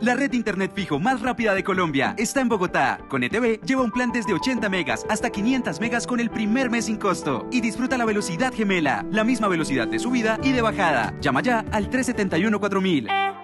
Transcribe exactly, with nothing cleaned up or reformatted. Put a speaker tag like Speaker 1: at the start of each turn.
Speaker 1: La red de internet fijo más rápida de Colombia está en Bogotá. Con E T V lleva un plan desde ochenta megas hasta quinientos megas con el primer mes sin costo. Y disfruta la velocidad gemela, la misma velocidad de subida y de bajada. Llama ya al tres siete uno cuatro mil.